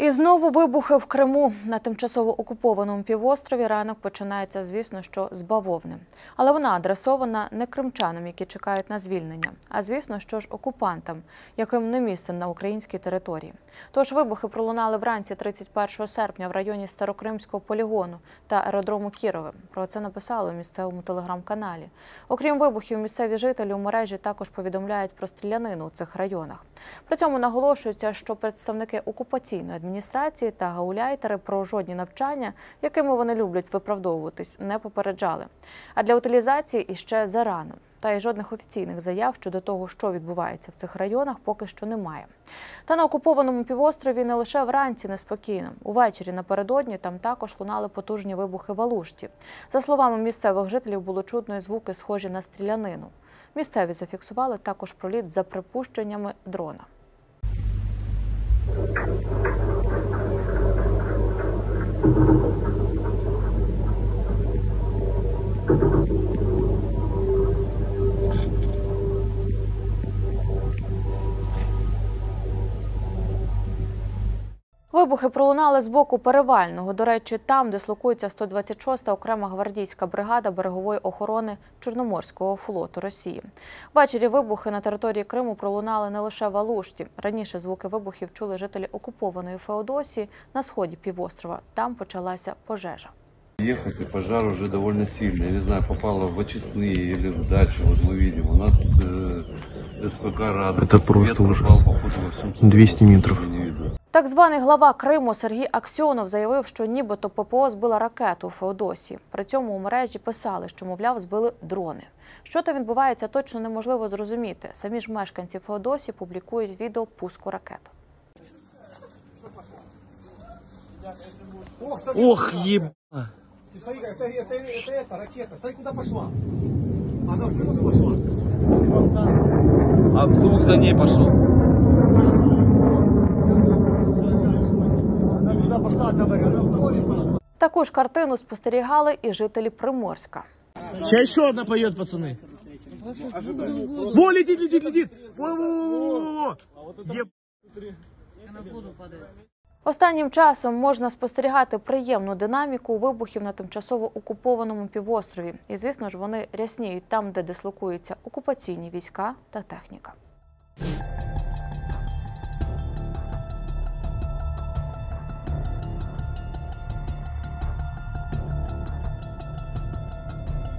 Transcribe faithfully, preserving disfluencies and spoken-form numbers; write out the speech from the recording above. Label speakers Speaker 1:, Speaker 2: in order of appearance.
Speaker 1: І знову вибухи в Криму. На тимчасово окупованому півострові ранок починається, звісно, що з бавовни. Але вона адресована не кримчанам, які чекають на звільнення, а, звісно, що ж окупантам, яким не місце на українській території. Тож вибухи пролунали вранці тридцять першого серпня в районі Старокримського полігону та аеродрому Кірове. Про це написали у місцевому телеграм-каналі. Окрім вибухів, місцеві жителі у мережі також повідомляють про стрілянину у цих районах. При цьому наголошується, що представники окупаційної адміністрації та гауляйтери про жодні навчання, якими вони люблять виправдовуватись, не попереджали. А для утилізації іще зарано. Та й жодних офіційних заяв щодо того, що відбувається в цих районах, поки що немає. Та на окупованому півострові не лише вранці неспокійно. Увечері напередодні там також лунали потужні вибухи в Алушті. За словами місцевих жителів, було чутно і звуки, схожі на стрілянину. Місцеві зафіксували також проліт за припущеннями дрона. Вибухи пролунали з боку Перевального, до речі, там дислокується сто двадцять шоста окрема гвардійська бригада берегової охорони Чорноморського флоту Росії. Ввечері вибухи на території Криму пролунали не лише в Алушті. Раніше звуки вибухів чули жителі окупованої Феодосії на сході півострова. Там почалася пожежа.
Speaker 2: Ехать, и пожар уже довольно сильный. Я не знаю, попало в очистные или в дачу. Вот мы видим, у нас э, СПК «Рада».
Speaker 3: Это просто ужас. двісті метров.
Speaker 1: Так званий глава Криму Сергій Аксьонов заявив, що нібито ППО збила ракету у Феодосії. При цьому у мережі писали, що, мовляв, збили дрони. Що там відбувається, точно неможливо зрозуміти. Самі ж мешканці Феодосії публікують відео пуску ракет.
Speaker 3: Ох, ебать!
Speaker 4: Смотри, это, это, это, это ракета. Смотри, куда пошла. Она в плюс пошла.
Speaker 3: А звук за ней пошел.
Speaker 4: Она туда пошла, давай, она в море пошла.
Speaker 1: Таку ж картину спостерігали і жителі Приморська.
Speaker 3: Сейчас еще одна поет, пацаны. Во, летит, летит, летит! Во-во-во-во-во!
Speaker 1: Останнім часом можна спостерігати приємну динаміку вибухів на тимчасово окупованому півострові. І, звісно ж, вони рясніють там, де дислокуються окупаційні війська та техніка.